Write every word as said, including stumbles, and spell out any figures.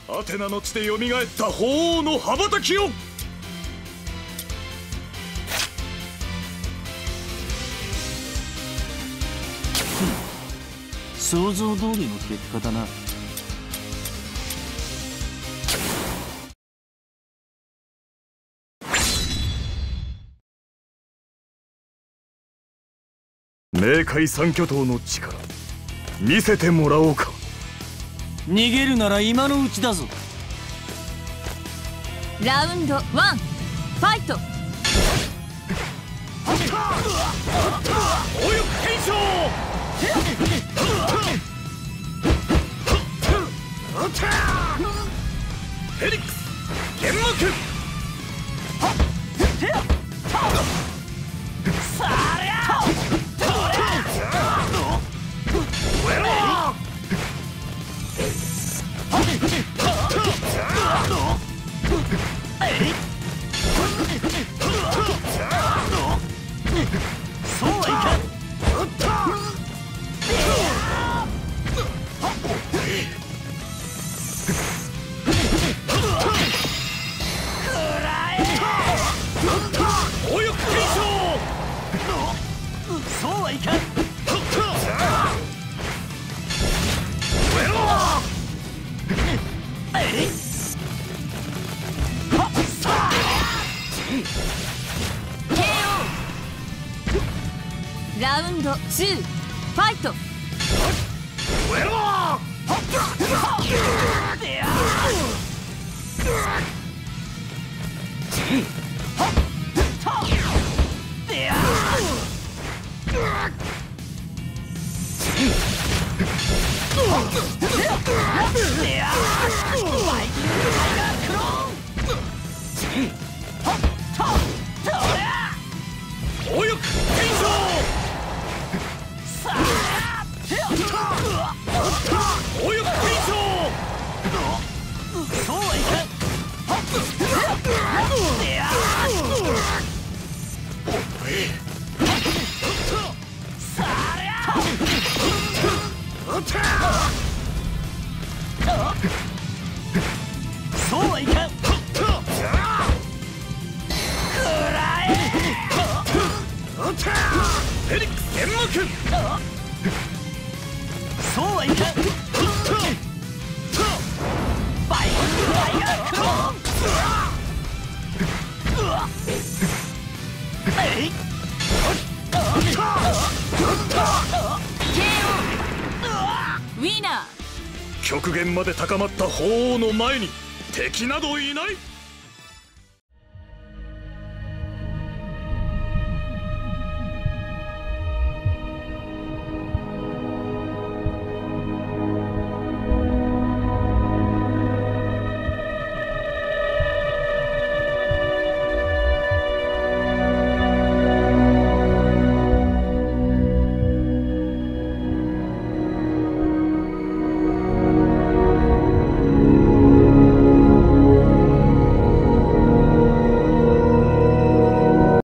アテナの地でよみがえった鳳凰の羽ばたきよ。 想像通りの結果だな。 冥界三巨頭の力見せてもらおうか。 逃げるなら今のうちだぞ。 ラウンドワンファイト。 応力検証。フェリックス幻目。さありゃ燃えろ。そうはいかん。応力検証。そうはいかん。燃えろ。 ラウンドツーファイト。 燃えろ。応力検証。応力検証。そうはいかん。そうはいかん。フェリックス幻目。そうはいかん。バイバイガークローン。えい。ケーオー ウィナー。極限まで高まった鳳凰の前に敵などいない。